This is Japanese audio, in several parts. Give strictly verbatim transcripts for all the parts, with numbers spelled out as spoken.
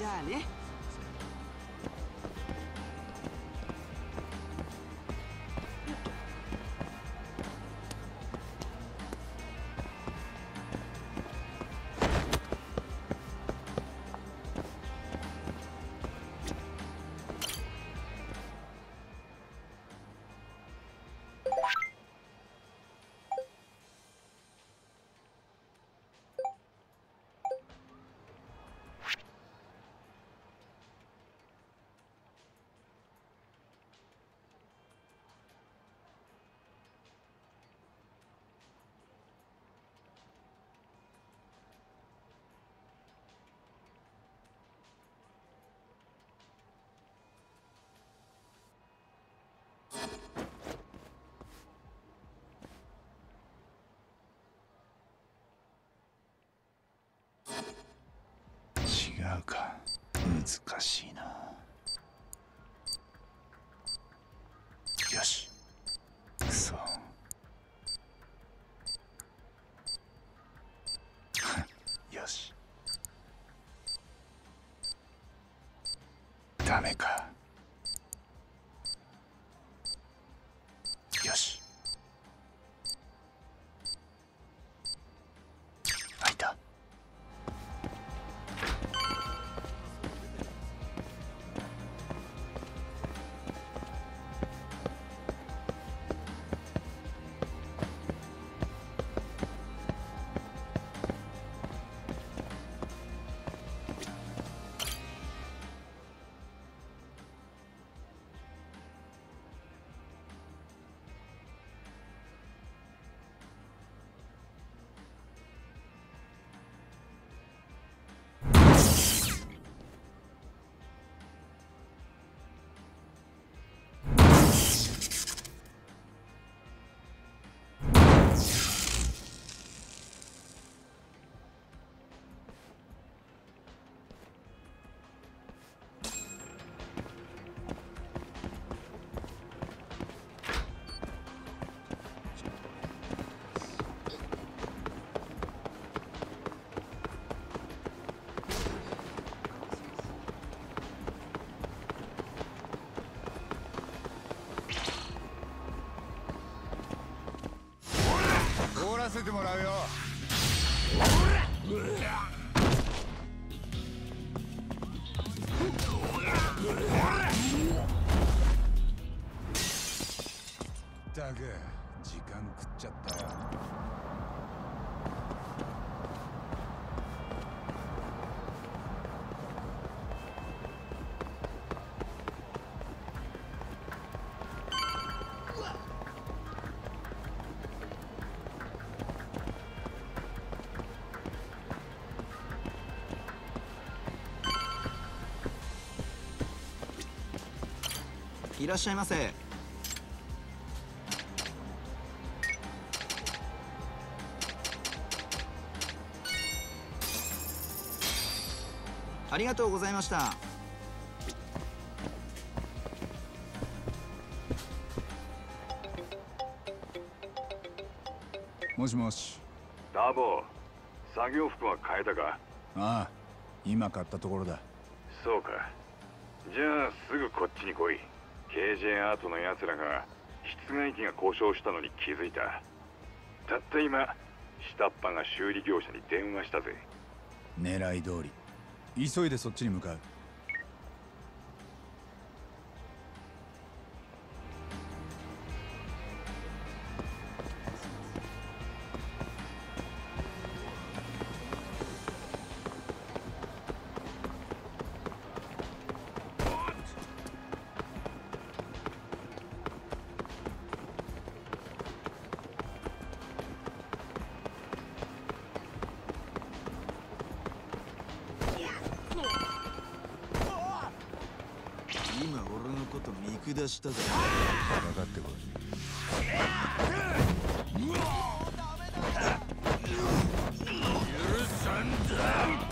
まあね。 違うか、難しいな。よし、くそよし、ダメか。よし、開いた。 終わらせてもらうよ。ったく時間食っちゃったよ。 いらっしゃいませ。ありがとうございました。 もしもし。 ダーボー、作業服は変えたか？ ああ、今買ったところだ。 そうか。じゃあすぐこっちに来い。ケージェー アートのやつらが室外機が故障したのに気づいた。たった今下っ端が修理業者に電話したぜ。 狙い通り。急いでそっちに向かう。 今俺のこと見下しただろ。 分かってこい。 許さんだ。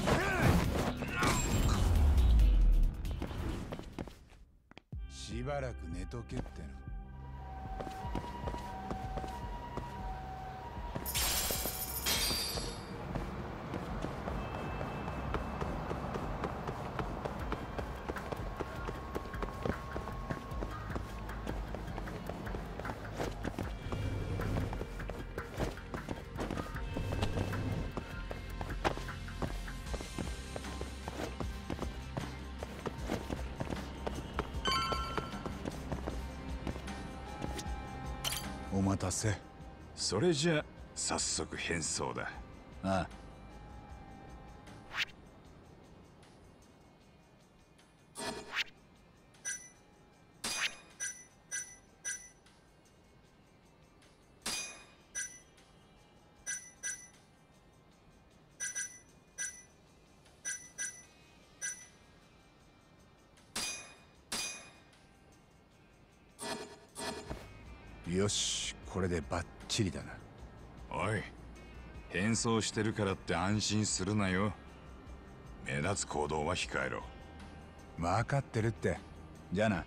しばらく寝とけっての。 お待たせ。 それじゃ早速変装だ。 ああ。 よし、これでバッチリだな。 おい、変装してるからって安心するなよ。目立つ行動は控えろ。 分かってるって。 じゃあな。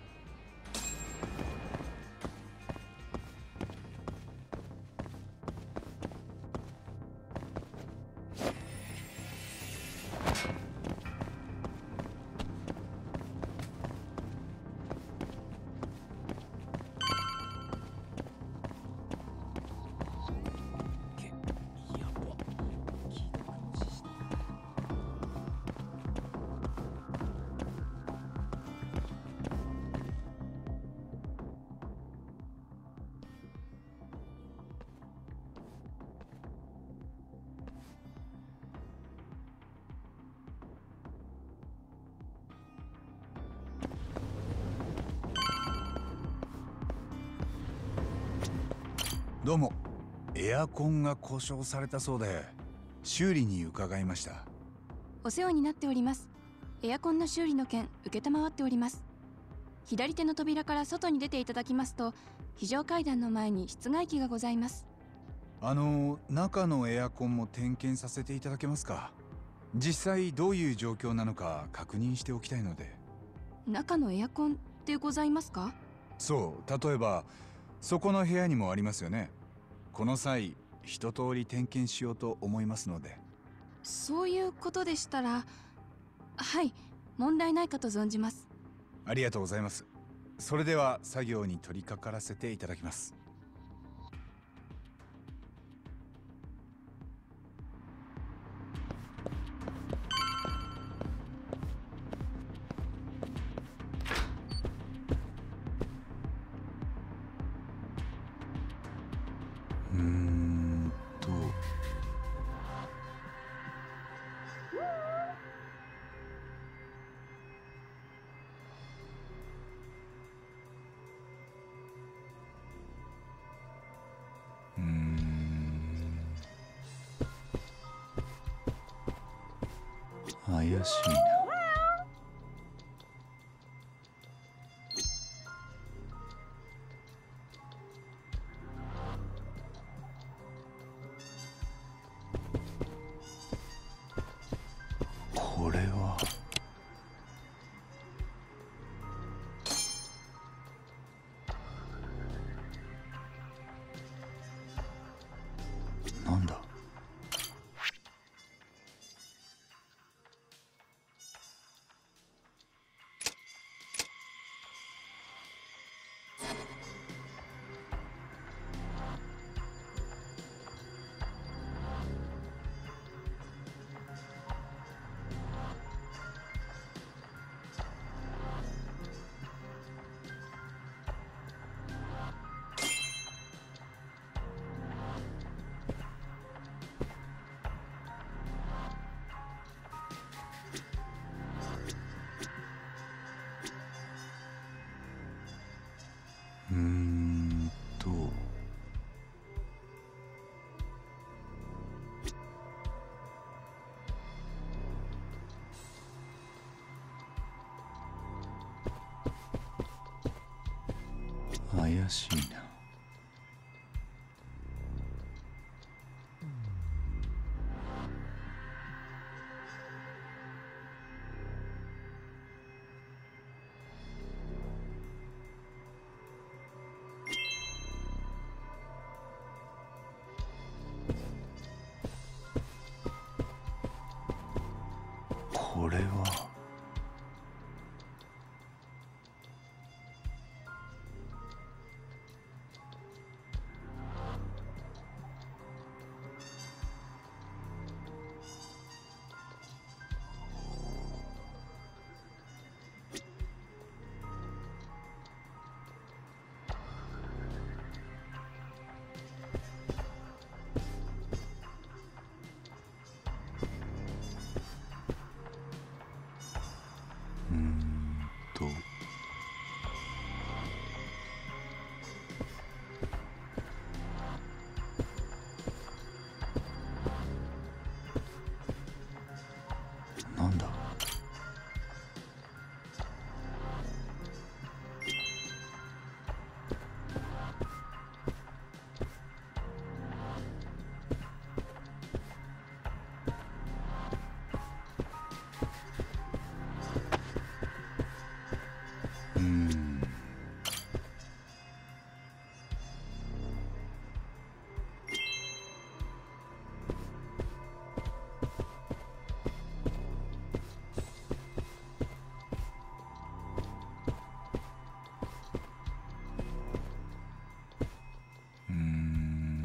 どうも。エアコンが故障されたそうで修理に伺いました。 お世話になっております。エアコンの修理の件承っております。左手の扉から外に出ていただきますと、非常階段の前に室外機がございます。 あの中のエアコンも点検させていただけますか。実際どういう状況なのか確認しておきたいので。 中のエアコンってございますか？ そう、例えばそこの部屋にもありますよね。この際一通り点検しようと思いますので。 そういうことでしたら、はい、問題ないかと存じます。 ありがとうございます。それでは作業に取り掛からせていただきます。うーんとうーん怪しいな。これはなんだ。うーんと怪しいな。これはうーんとなんだ。うーんうーん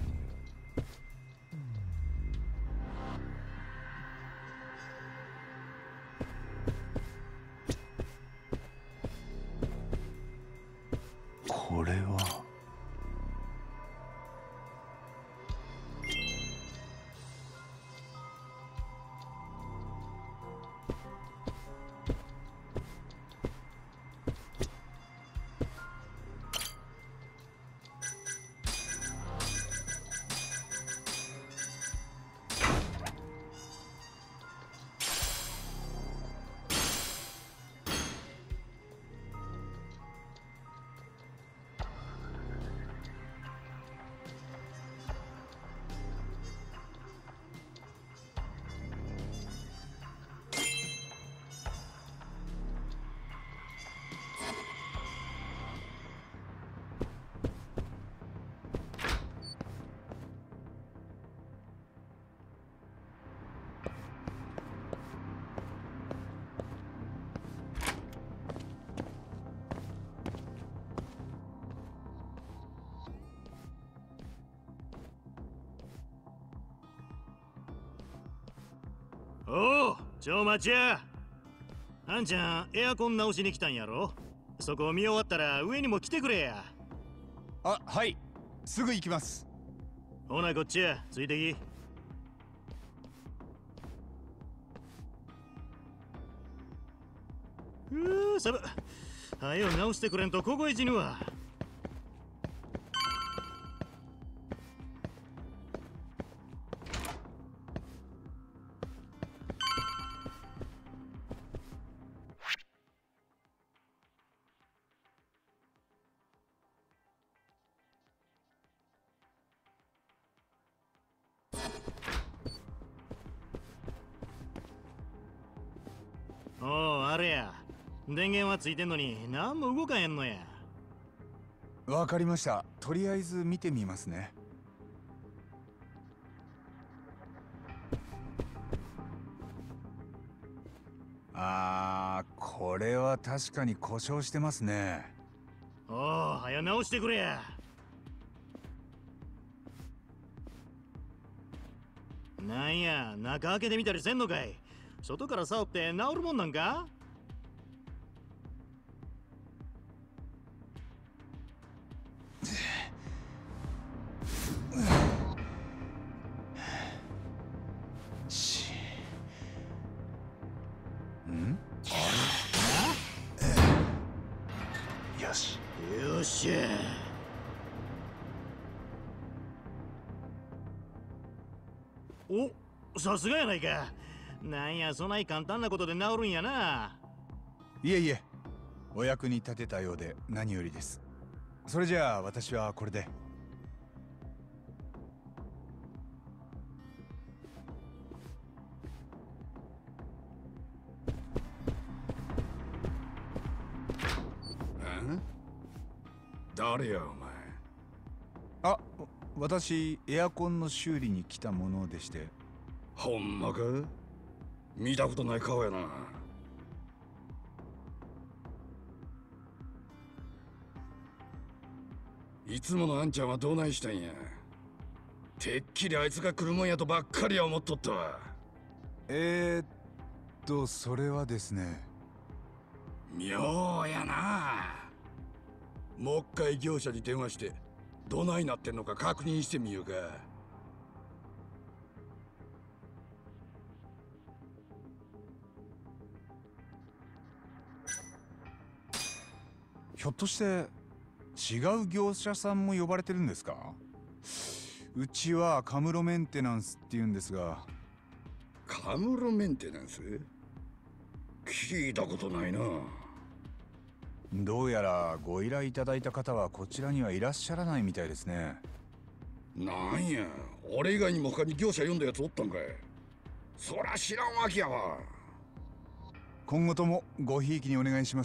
これは。 おお、ちょ待ちや。あんちゃんエアコン直しに来たんやろ。そこ見終わったら上にも来てくれや。 あ、はい、すぐ行きます。 ほなこっちや、ついてき。うーサブ、はよ直してくれんとここへ死ぬわ。おお、あれや。電源はついてんのに何も動かへんのや。 わかりました。とりあえず見てみますね。あー、これは確かに故障してますね。 おお、はよ直してくれや。なんや、中開けてみたりせんのかい。外から触って治るもんなんか。 しんよし。 よっしゃ。お、さすがやないか。なんや、そない簡単なことで治るんやな。 いえいえ、お役に立てたようで何よりです。それじゃあ私はこれで。 誰やお前。 あ、私エアコンの修理に来たものでして。 ほんまか？見たことない顔やな。いつものあんちゃんはどないしたんや。てっきりあいつが来るもんやとばっかりは思っとったわ。 えー、っとそれはですね。 妙やな。もう一回業者に電話してどないなってんのか確認してみようか。 ひょっとして違う業者さんも呼ばれてるんですか？うちはカムロメンテナンスって言うんですが。 カムロメンテナンス？聞いたことないな。 どうやらご依頼いただいた方はこちらにはいらっしゃらないみたいですね。 なんや、俺以外にも他に業者呼んだやつおったんかい。そら知らんわけやわ。 今後ともごひいきにお願いします。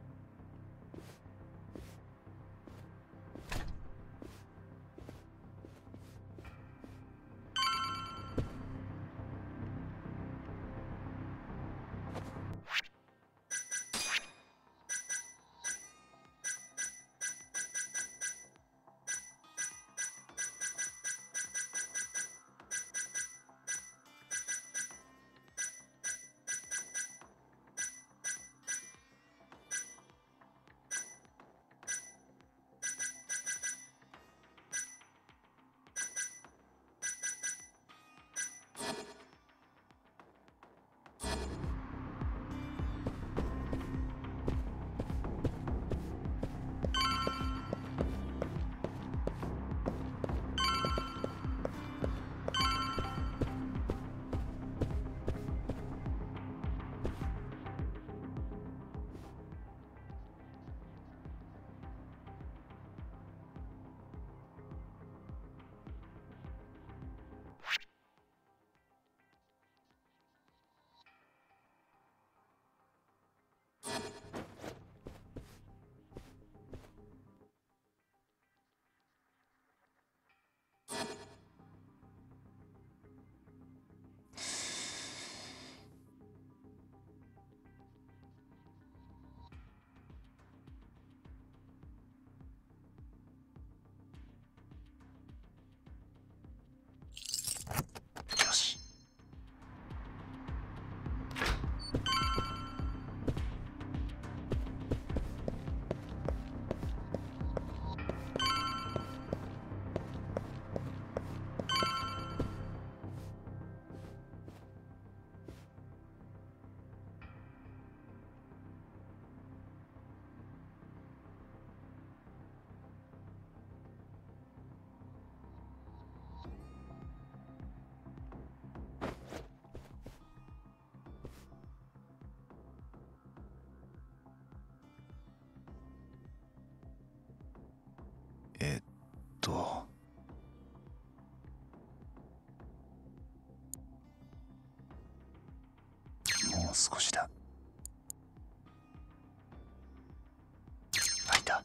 よし。えっともう少しだ。開いた。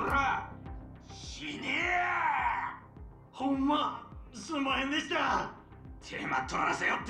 ら死ねえ。 ほんますんまへんでした。 手間取らせよって。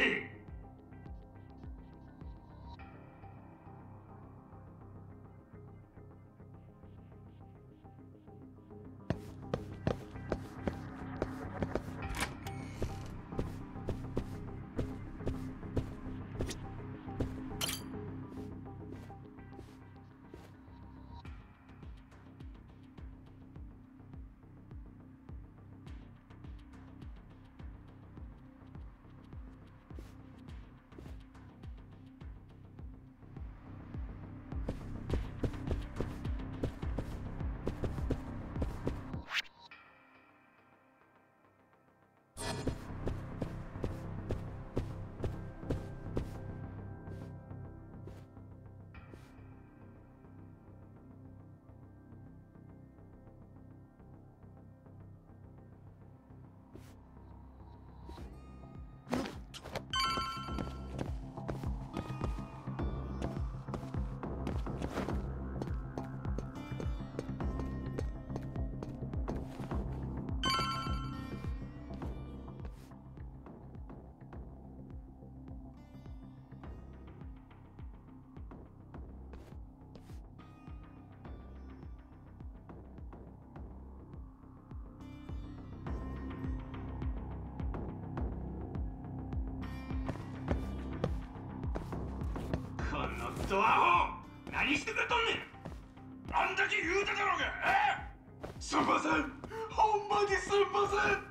ドアホ何してくれとんねん。あんだけ言うただろうが。えすんません、ほんまにすんません。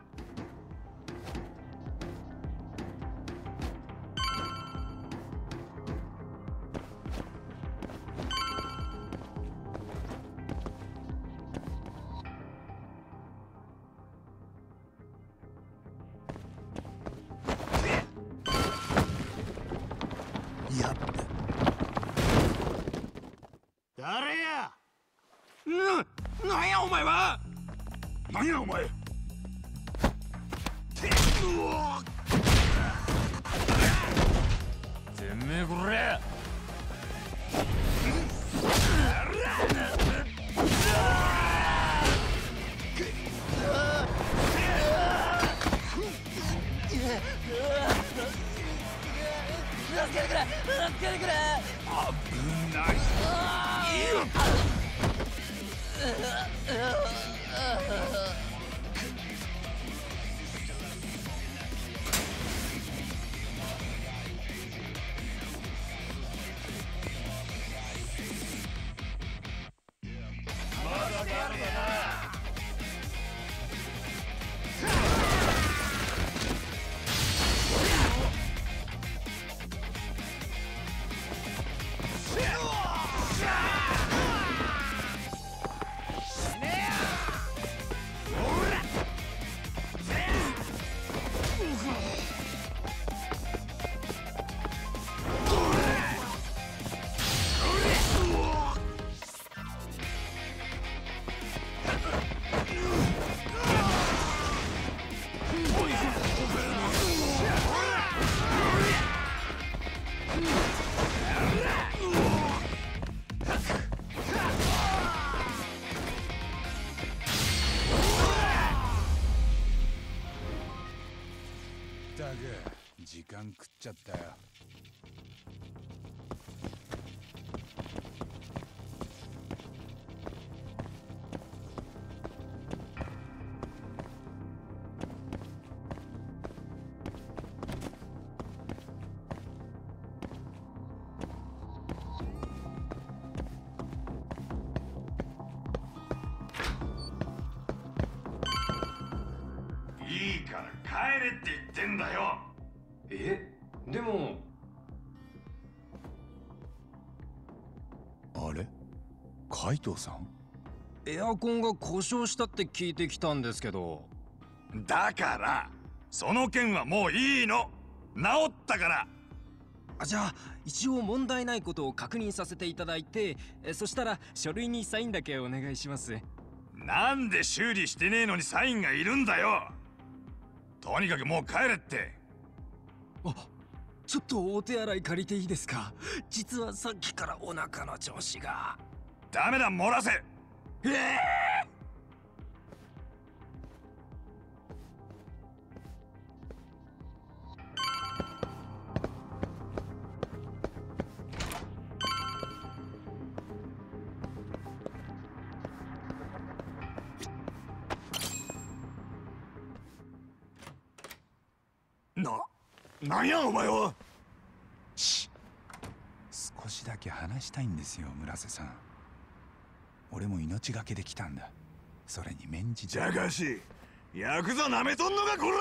やっ誰や。 な、なんやお前は。なんやお前。てうわてめえこれ。 助けてくれ助けてくれ。 危ない。いいよ。 だが時間食っちゃったよ。 いいから帰れって言ってんだよ。 え、でもあれ海藤さん。 エアコンが故障したって聞いてきたんですけど。 だからその件はもういいの。治ったから。 あ、じゃあ一応問題ないことを確認させていただいて、えそしたら書類にサインだけお願いします。 なんで修理してねえのにサインがいるんだよ。とにかくもう帰れって。 あ、ちょっとお手洗い借りていいですか。実はさっきからお腹の調子が。 ダメだ、漏らせ。 ええーな、なんやお前は。 し少しだけ話したいんですよ、村瀬さん。俺も命がけで来たんだ。それに免じて。 じゃかしヤクザなめとんのかこら。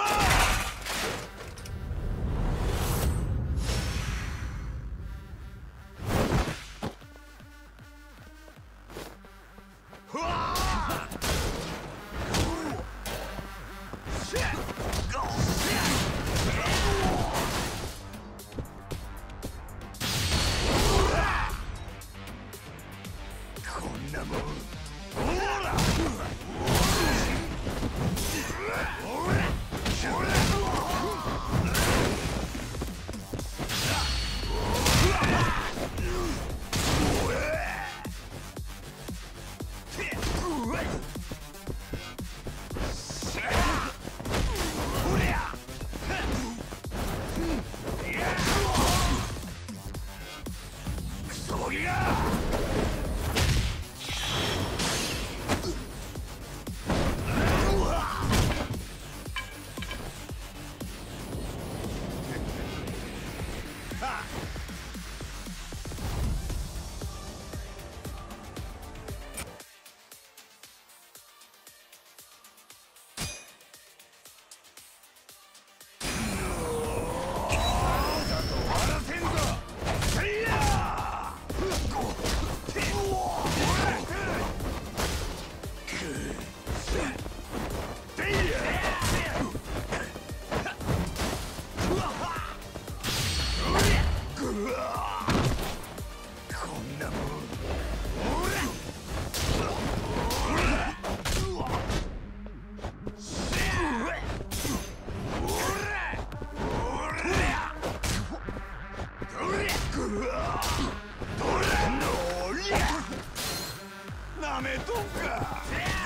なめとんか。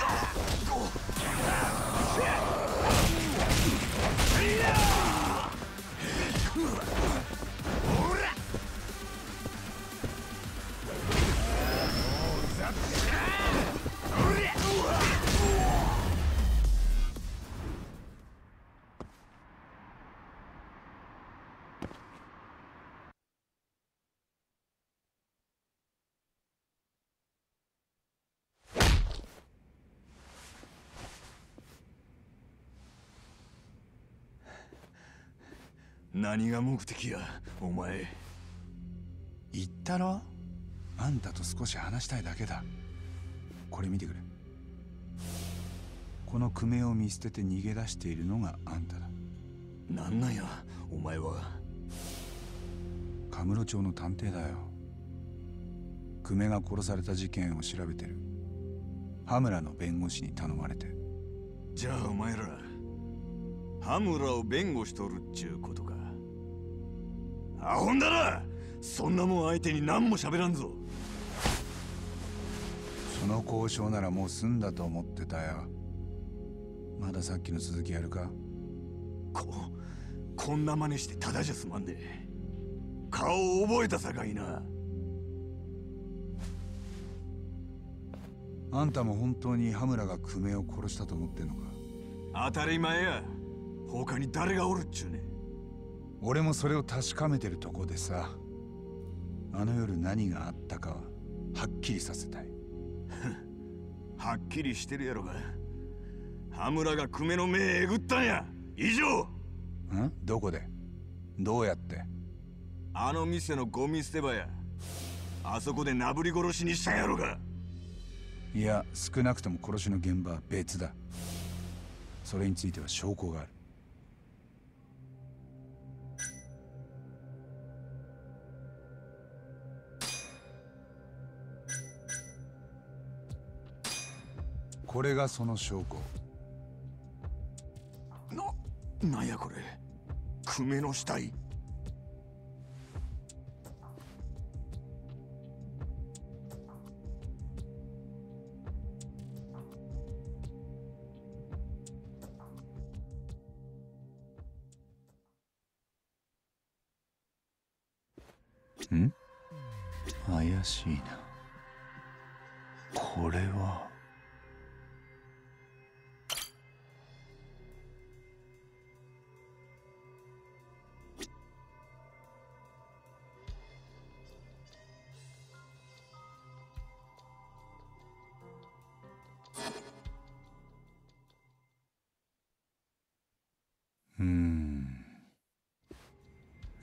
何が目的やお前。 言ったろ、あんたと少し話したいだけだ。これ見てくれ。この久米を見捨てて逃げ出しているのがあんただ。 なんなんやお前は。 カムロ町の探偵だよ。久米が殺された事件を調べてる羽村の弁護士に頼まれて。 じゃあお前ら羽村を弁護しとるっちゅうことか。アホんだな。そんなもん相手に何も喋らんぞ。 その交渉ならもう済んだと思ってたよ。まださっきの続きやるか。 ここんな真似してただじゃ済まんで。顔を覚えたさかいな。 あんたも本当に羽村が久米を殺したと思ってんのか。 当たり前や。他に誰がおるっちゅうねん。 俺もそれを確かめてるとこでさ。あの夜何があったかははっきりさせたい。 はっきりしてるやろが。羽村が久米の目えぐったんや。以上。 ん？どこで？どうやって？ あの店のゴミ捨て場や。あそこでなぶり殺しにしたんやろが。 いや、少なくとも殺しの現場は別だ。それについては証拠がある。これがその証拠。 な、なんやこれ。久米の死体。 ん？怪しいな。これは。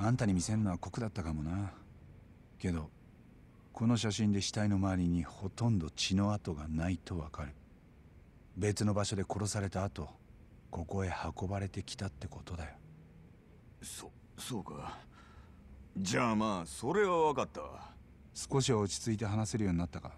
あんたに見せんのは酷だったかもな。けどこの写真で死体の周りにほとんど血の跡がないとわかる。別の場所で殺された後、ここへ運ばれてきたってことだよ。 そ、そうか。じゃあまあそれは分かったわ。 少しは落ち着いて話せるようになったか？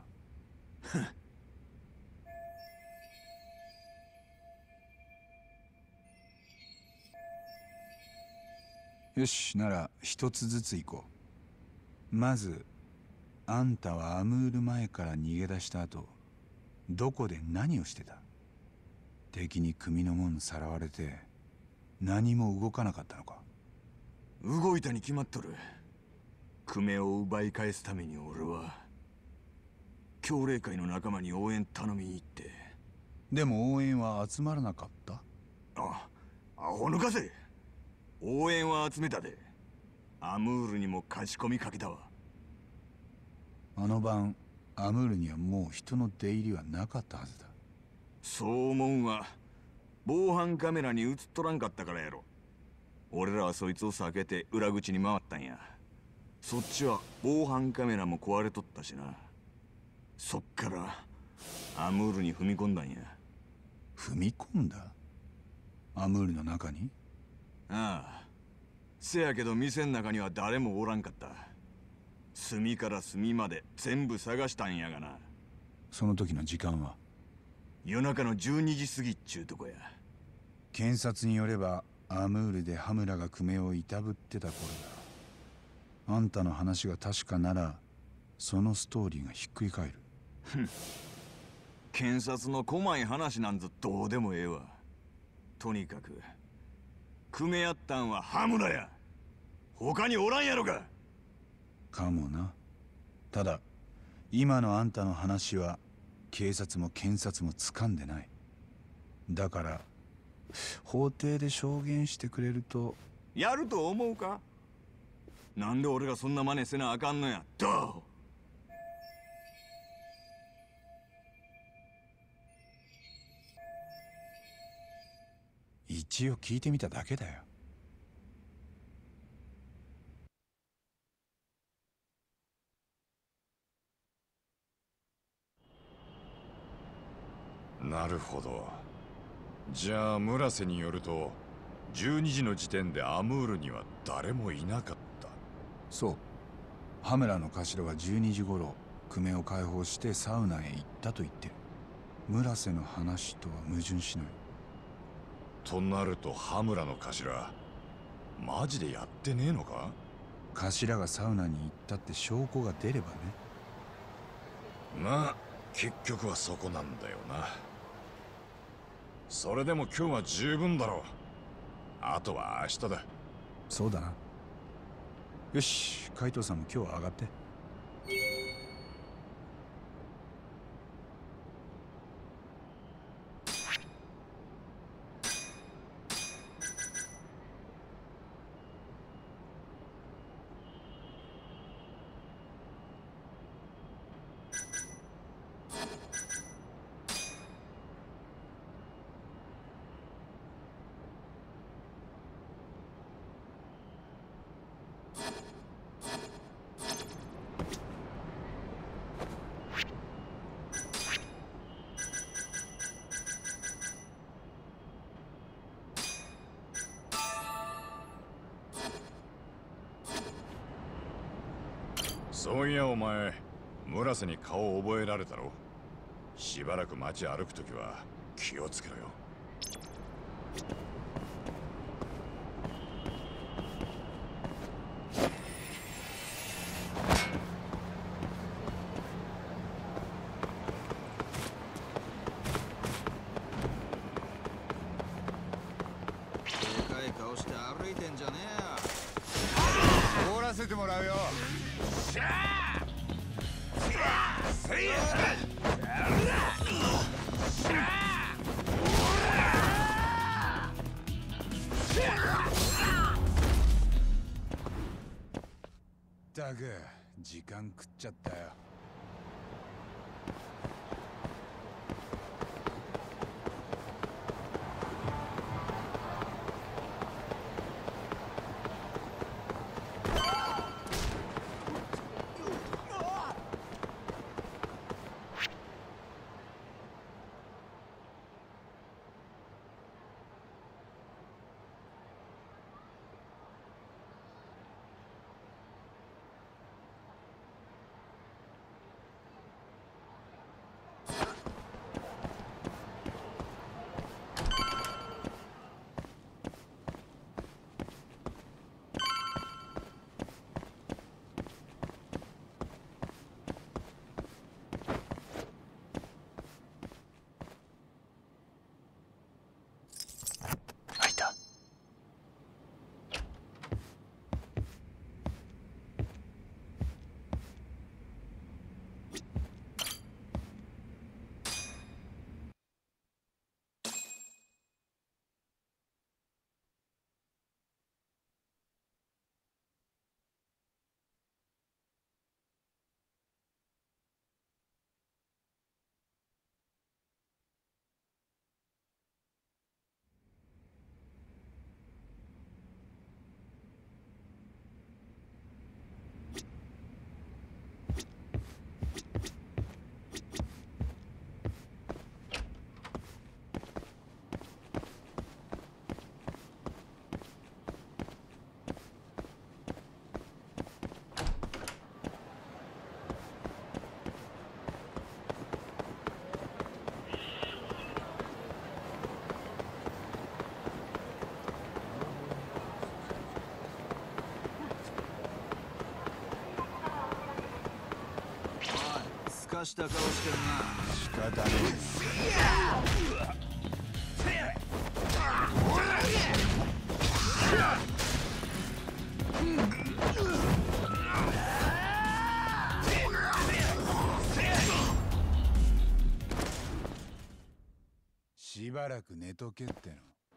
よし、なら一つずつ行こう。まずあんたはアムール前から逃げ出した後、どこで何をしてた？敵に組の門さらわれて何も動かなかったのか？ 動いたに決まっとる。クメを奪い返すために俺は教霊会の仲間に応援頼みに行って。 でも応援は集まらなかった？ あ、アホ抜かせ。応援は集めたで。アムールにも貸し込みかけたわ。 あの晩アムールにはもう人の出入りはなかったはずだ。 そう思うんは防犯カメラに映っとらんかったからやろ。俺らはそいつを避けて裏口に回ったんや。そっちは防犯カメラも壊れとったしな。そっからアムールに踏み込んだんや。 踏み込んだ？アムールの中に？ ああ。せやけど店の中には誰もおらんかった。隅から隅まで全部探したんやがな。 その時の時間は？ 夜中のじゅうにじ過ぎっちゅうとこや。 検察によればアムールで羽村が久米をいたぶってた頃だ。あんたの話が確かならそのストーリーがひっくり返る。 ふん。検察の細い話なんぞどうでもええわ。とにかく久米やったんは羽村や。他におらんやろか。 かもな。ただ今のあんたの話は警察も検察も掴んでない。だから法廷で証言してくれると。 やると思うか？なんで俺がそんな真似せなあかんのや。どう？ 一応聞いてみただけだよ。 なるほど。じゃあ村瀬によるとじゅうにじの時点でアムールには誰もいなかった。 そう。羽村の頭はじゅうにじ頃久米を解放してサウナへ行ったと言ってる。村瀬の話とは矛盾しない。 となると羽村の頭マジでやってねえのか？ 頭がサウナに行ったって証拠が出ればね。 まあ結局はそこなんだよな。それでも今日は十分だろう。あとは明日だ。 そうだな。よし、海藤さんも今日は上がって。 そういやお前、村瀬に顔を覚えられたろ。しばらく街歩くときは気をつけろよ。 でかい顔して歩いてんじゃねえよ。 通らせてもらうよ。ったく時間食っちゃったよ。 かした顔してるな。 仕方ねしばらく寝とけっての。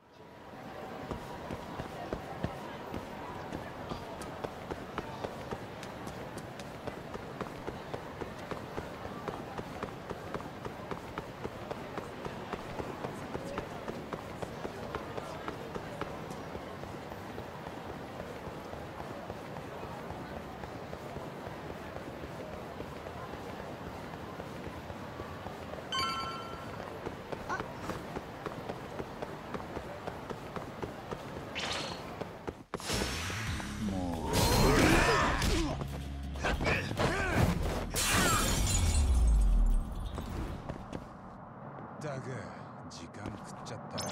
だが時間食っちゃった。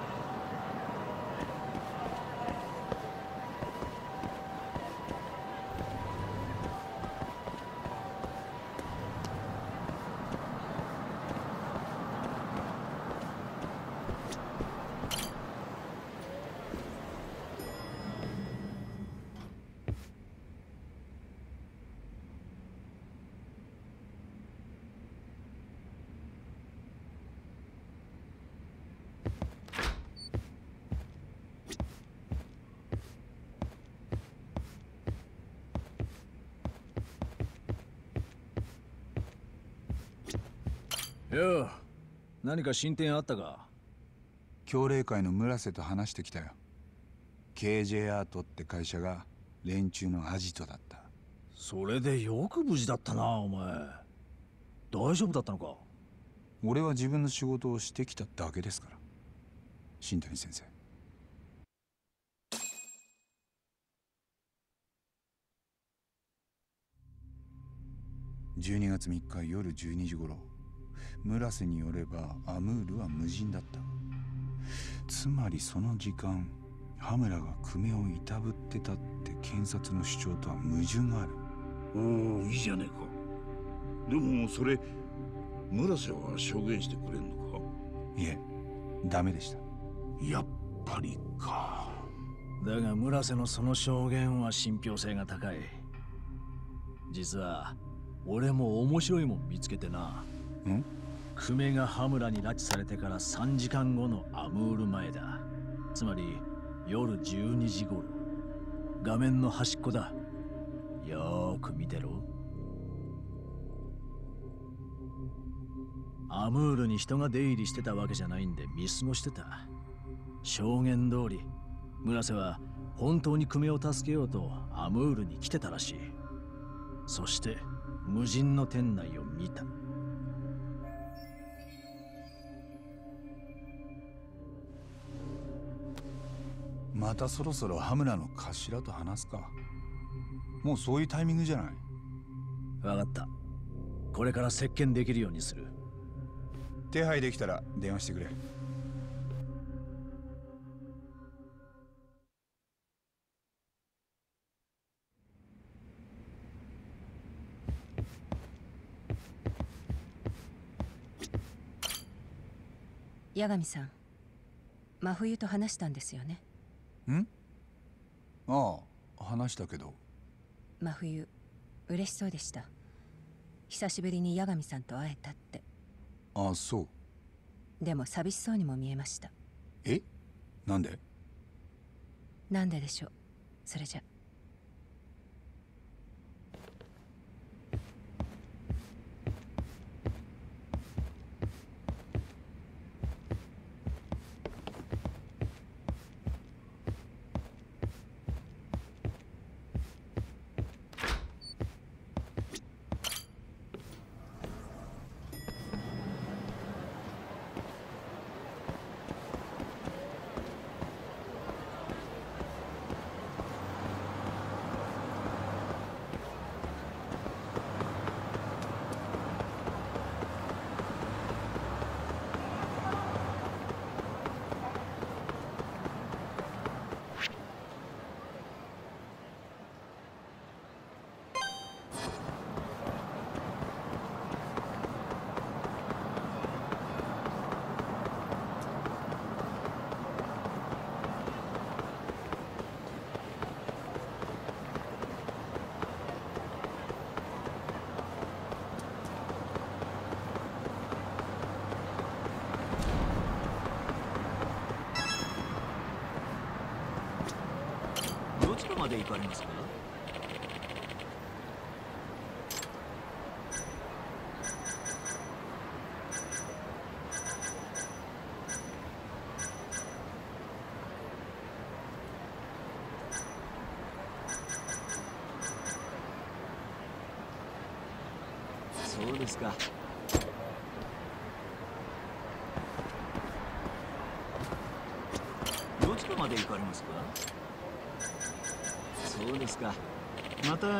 よう、何か進展あったか？ 協励会の村瀬と話してきたよ。 ケージェー アートって会社が連中のアジトだった。 それでよく無事だったな。お前大丈夫だったのか？ 俺は自分の仕事をしてきただけですから、新谷先生。じゅうにがつみっか夜じゅうにじ頃、村瀬によればアムールは無人だった。つまりその時間、羽村が久米をいたぶってたって検察の主張とは矛盾がある。 おお、いいじゃねえか。でもそれ村瀬は証言してくれんのか？ いえ、ダメでした。 やっぱりか。 だが村瀬のその証言は信憑性が高い。実は俺も面白いもん見つけてな。 ん？ 久米が羽村に拉致されてからさんじかんごのアムール前だ。つまり夜じゅうにじ頃。画面の端っこだ。よーく見てろ。アムールに人が出入りしてたわけじゃないんで見過ごしてた。証言通り村瀬は本当に久米を助けようとアムールに来てたらしい。そして無人の店内を見た。 またそろそろ羽村の頭と話すか。もうそういうタイミングじゃない。 分かった。これから接見できるようにする。 手配できたら電話してくれ。 八神さん、真冬と話したんですよね。 ん？ああ、話したけど。 真冬嬉しそうでした。久しぶりに八神さんと会えたって。 ああ、そう。 でも寂しそうにも見えました。 え？なんで？ なんででしょう。それじゃ。 まで行かれますか？そうですか。どちらまで行かれますか？そうですか。また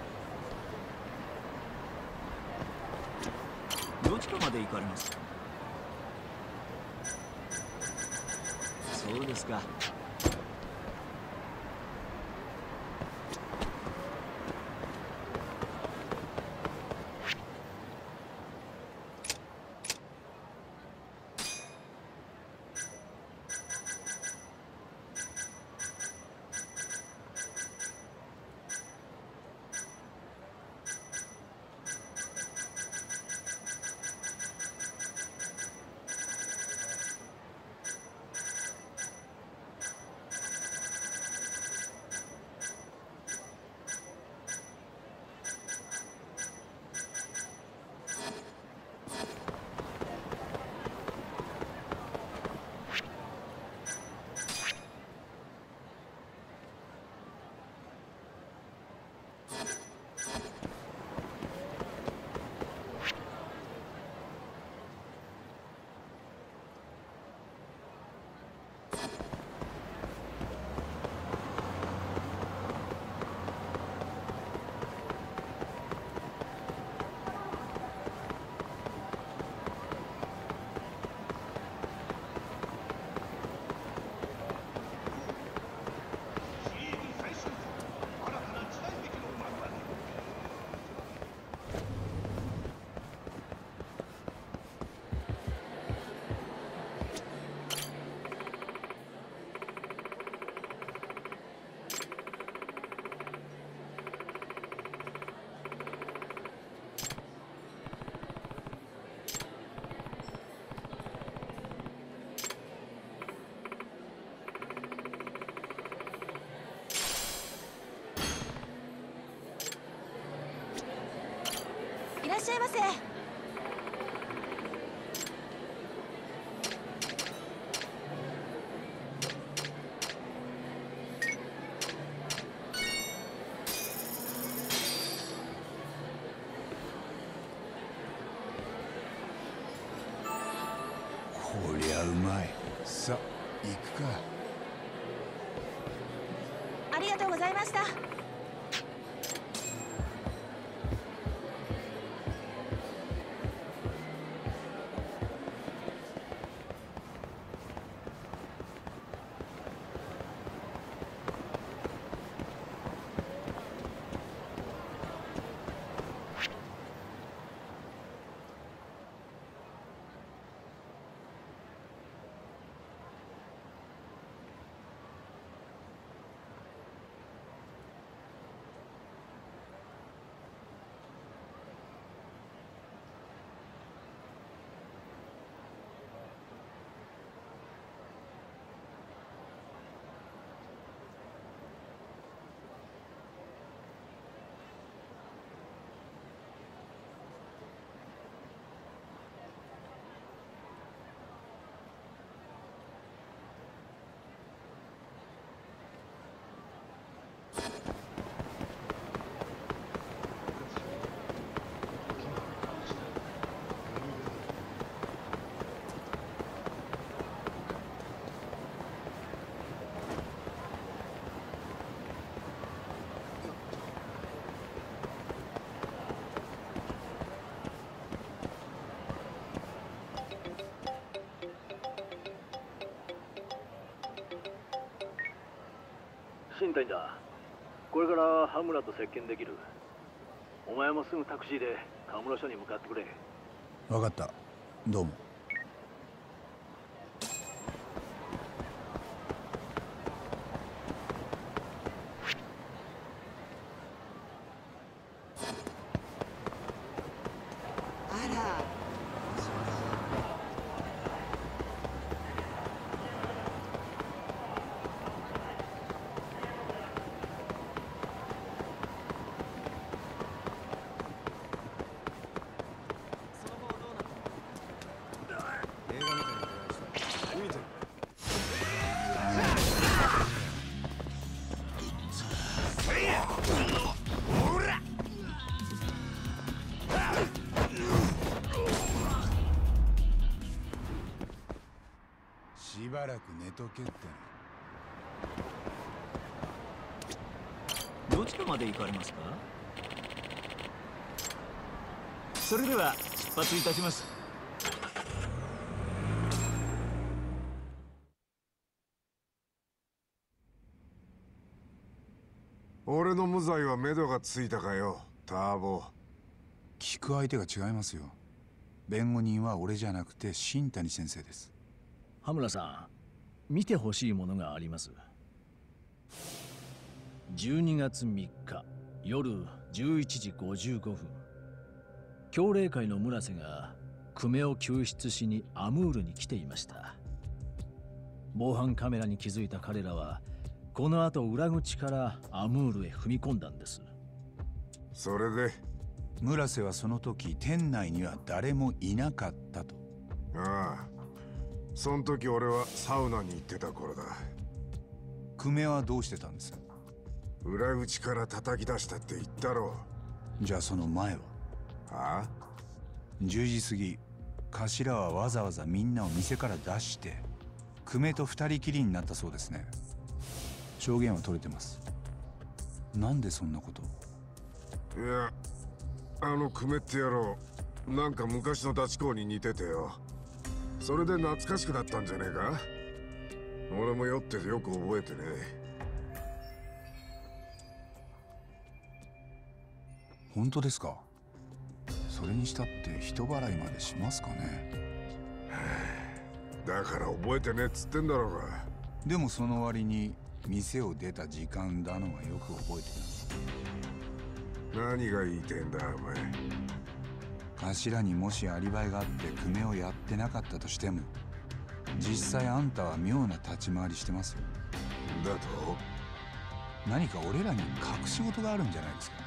どちらまで行かれますか？そうですか。 いらっしゃいませ。 こりゃうまい。さあ行くか。 ありがとうございました。 新谷だ。これから羽村と接見できる。お前もすぐタクシーで河村署に向かってくれ。 分かった。どうも。 しばらく寝とけっての。どちらまで行かれますか？それでは出発いたします。 俺の無罪は目処がついたかよ、ターボ。 聞く相手が違いますよ。弁護人は俺じゃなくて新谷先生です。 羽村さん、見てほしいものがあります。じゅうにがつみっか夜じゅういちじごじゅうごふん、教令会の村瀬が久米を救出しにアムールに来ていました。防犯カメラに気づいた彼らはこの後裏口からアムールへ踏み込んだんです。 それで村瀬はその時店内には誰もいなかったと。 ああ、その時俺はサウナに行ってた頃だ。 久米はどうしてたんです？ 裏口から叩き出したって言ったろう。じゃあその前は？ ああ、 じゅうじ過ぎ、頭はわざわざみんなを店から出して久米と二人きりになったそうですね。証言は取れてます。なんでそんなこと？ いや、あの久米って野郎、なんか昔のダチ公に似ててよ。それで懐かしくなったんじゃねえか？俺も酔ってよく覚えてねえ。 本当ですか？それにしたって人払いまでしますかね？ だから覚えてねえっつってんだろうが。 でもその割に店を出た時間だのはよく覚えてた。何が言いてんだお前。 頭にもしアリバイがあって久米をやってなかったとしても、実際あんたは妙な立ち回りしてますよ。 だと？ 何か俺らに隠し事があるんじゃないですか？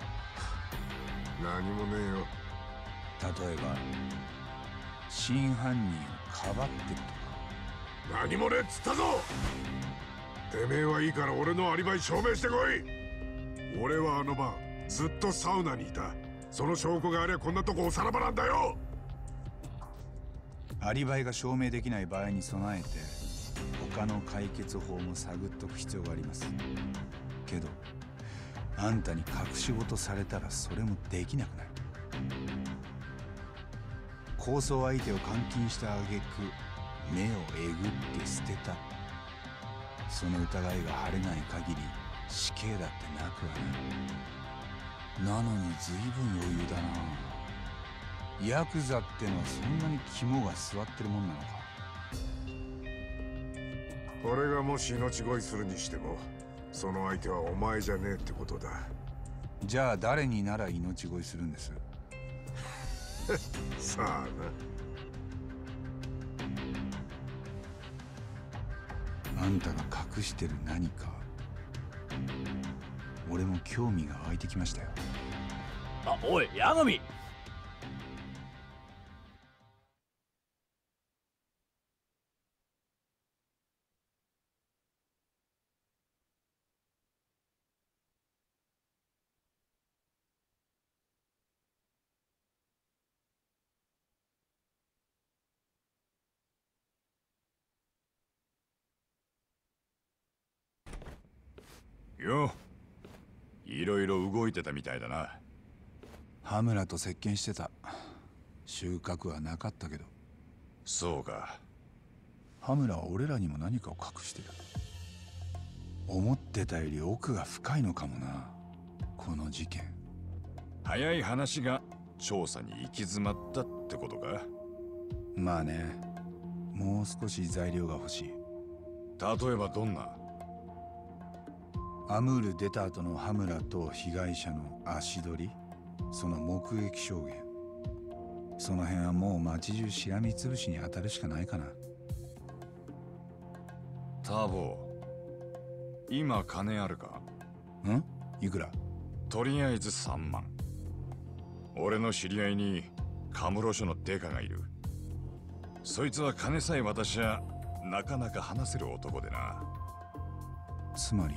何もねえよ。 例えば真犯人をかばってるとか。 何もねえっつったぞ。てめえはいいから俺のアリバイ証明してこい。俺はあの晩ずっとサウナにいた。その証拠がありゃこんなとこおさらばなんだよ。 アリバイが証明できない場合に備えて他の解決法も探っとく必要があります。けどあんたに隠し事されたらそれもできなくなる。抗争相手を監禁した挙句目をえぐって捨てた。その疑いが晴れない限り死刑だってなくはない。なのに随分余裕だな。ヤクザってのはそんなに肝が据わってるもんなのか。 俺がもし命乞いするにしてもその相手はお前じゃねえってことだ。 じゃあ誰になら命乞いするんです？ さあな。あんたが隠してる何か、俺も興味が湧いてきましたよ。 あ、おい、八神！ よ、いろいろ動いてたみたいだな。 羽村と接見してた。収穫はなかったけど。 そうか。 羽村は俺らにも何かを隠してる。思ってたより奥が深いのかもな、この事件。 早い話が調査に行き詰まったってことか？ まあね、もう少し材料が欲しい。 例えばどんな？ アムール出た後の羽村と被害者の足取り、その目撃証言、その辺はもう街中しらみつぶしに当たるしかないかな。 ターボ、今金あるか？ ん？いくら？ とりあえずさんまん。俺の知り合いにカムロ署のデカがいる。そいつは金さえ渡しゃなかなか話せる男でな。 つまり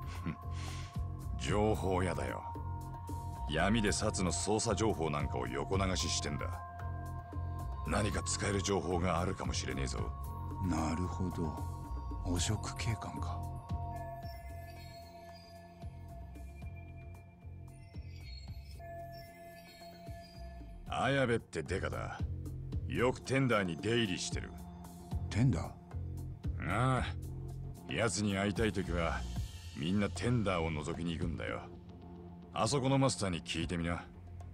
情報屋だよ。闇でサツの捜査情報なんかを横流ししてんだ。何か使える情報があるかもしれねえぞ。 なるほど、汚職警官か。 綾部ってデカだ。よくテンダーに出入りしてる。 テンダー？ ああ、奴に会いたいときはみんなテンダーを覗きに行くんだよ。あそこのマスターに聞いてみな。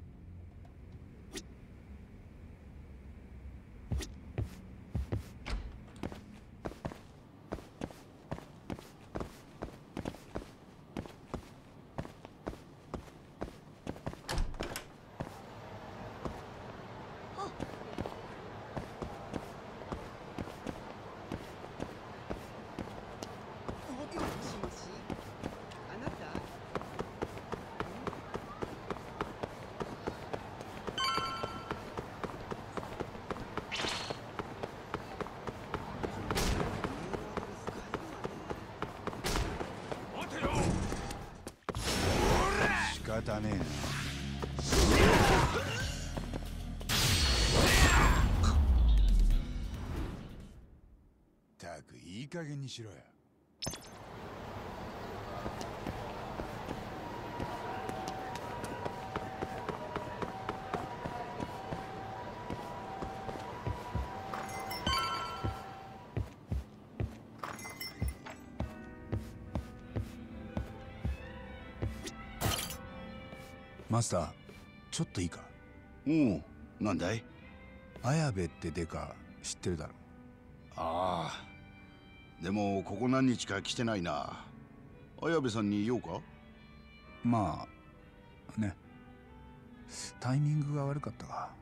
仕方ねえな。たくいい加減にしろよ。マスター、ちょっといいか。 おう、なんだい？ 綾部ってデカ知ってるだろ。 ああ、でもここ何日か来てないな。綾部さんに言おうか？ まあね、タイミングが悪かったか。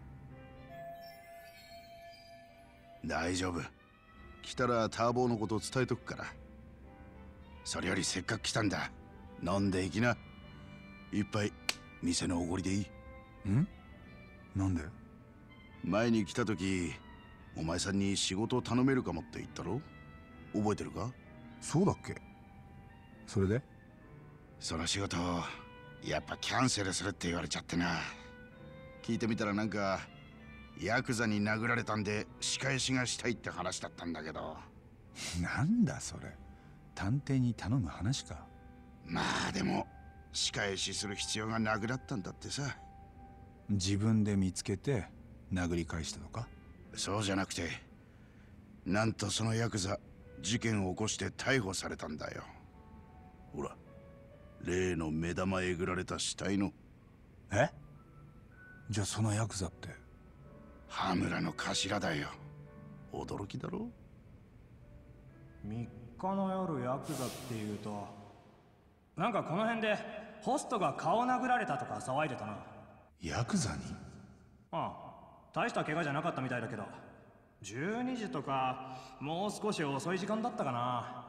大丈夫、来たらターボーのこと伝えとくから。それよりせっかく来たんだ、飲んでいきな。一杯店のおごりでいい？ ん？なんで？ 前に来た時、お前さんに仕事を頼めるかもって言ったろ？覚えてるか？ そうだっけ？それで？ その仕事やっぱキャンセルするって言われちゃってな。聞いてみたらなんかヤクザに殴られたんで仕返しがしたいって話だったんだけど。 なんだそれ、探偵に頼む話か。 まあでも仕返しする必要がなくなったんだってさ。 自分で見つけて殴り返したのか？ そうじゃなくて、なんとそのヤクザ事件を起こして逮捕されたんだよ。ほら、例の目玉えぐられた死体の。 え？じゃあそのヤクザって羽村の頭だよ。驚きだろ？ みっかの夜ヤクザっていうと、なんかこの辺でホストが顔殴られたとか騒いでたな。 ヤクザに？ ああ、大した怪我じゃなかったみたいだけど、じゅうにじとかもう少し遅い時間だったかな。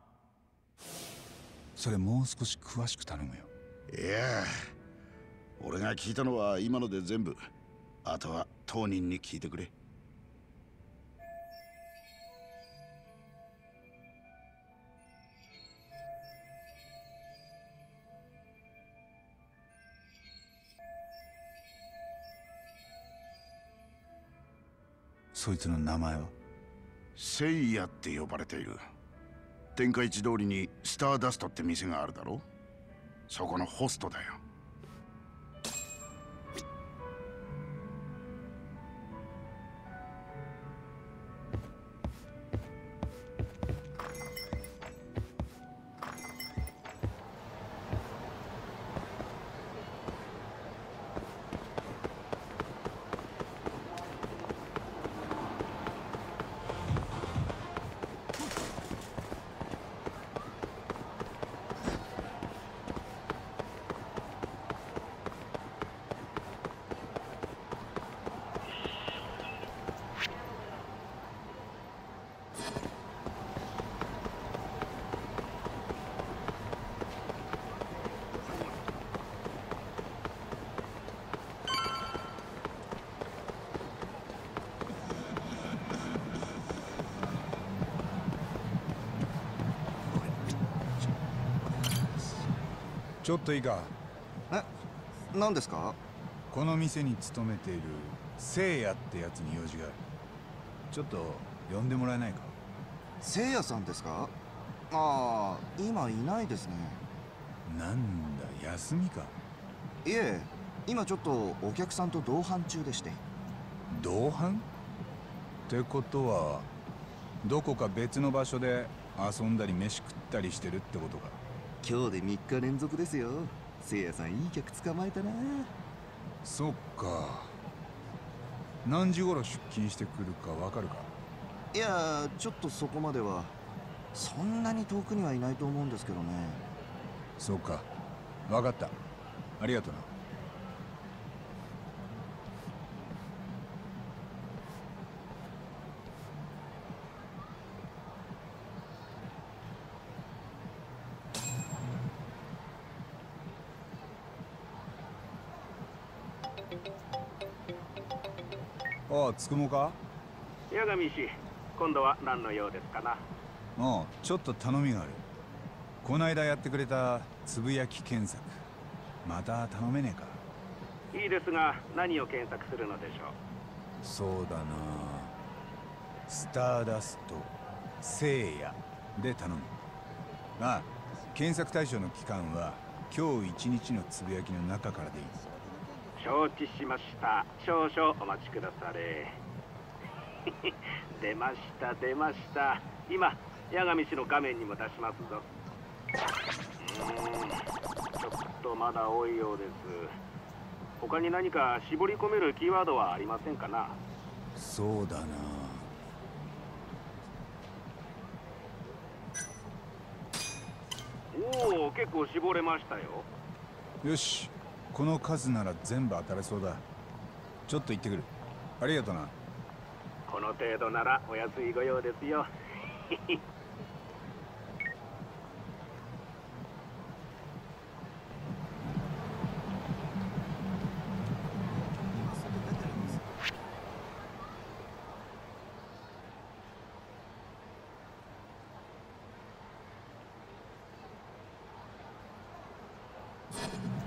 それもう少し詳しく頼むよ。 いや、俺が聞いたのは今ので全部。あとは当人に聞いてくれ。 そいつの名前は？ セイヤって呼ばれている。天下一通りにスターダストって店があるだろ。そこのホストだよ。 ちょっといいか？ え、何ですか？ この店に勤めている聖夜ってやつに用事がある。ちょっと呼んでもらえないか。 せいやさんですか？ああ、今いないですね。 なんだ、休みか。 いえ、今ちょっとお客さんと同伴中でして。 同伴ってことはどこか別の場所で遊んだり飯食ったりしてるってことか。 今日でみっか連続ですよ。せいやさんいい客捕まえたな。 そっか。何時頃出勤してくるかわかるか？ いや、ちょっとそこまでは。そんなに遠くにはいないと思うんですけどね。 そうか、わかった。ありがとな。ああ、つくもか？ 八神氏、今度は何の用ですかな？ ああ、ちょっと頼みがある。こないだやってくれたつぶやき検索、また頼めねえか？ いいですが、何を検索するのでしょう？ そうだな、スターダスト聖夜で頼む。ああ、検索対象の期間は今日一日のつぶやきの中からでいい。 承知しました。少々お待ちくだされ。出ました出ました。今八神氏の画面にも出しますぞ。うーん、ちょっとまだ多いようです。他に何か絞り込めるキーワードはありませんかな？ そうだな、 おお、結構絞れましたよ。 よし、この数なら全部当たれそうだ。ちょっと行ってくる。ありがとな。 この程度ならお安いご用ですよ。 you